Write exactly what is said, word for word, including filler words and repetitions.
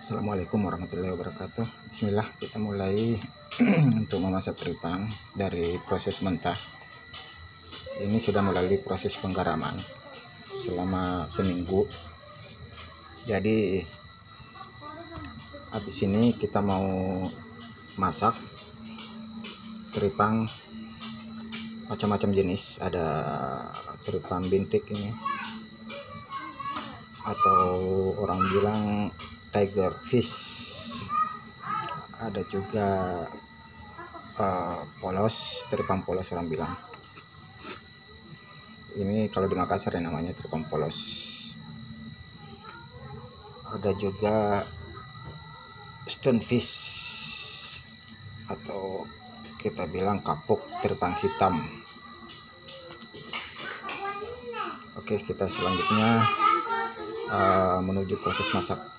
Assalamualaikum warahmatullahi wabarakatuh. Bismillah, kita mulai untuk memasak teripang dari proses mentah. Ini sudah melalui proses penggaraman selama seminggu. Jadi habis ini kita mau masak teripang macam-macam jenis. Ada teripang bintik ini, atau orang bilang tiger fish, ada juga uh, polos, teripang polos orang bilang. Ini kalau di Makassar ya namanya teripang polos. Ada juga stone fish, atau kita bilang kapuk, teripang hitam. Oke, kita selanjutnya uh, menuju proses masak.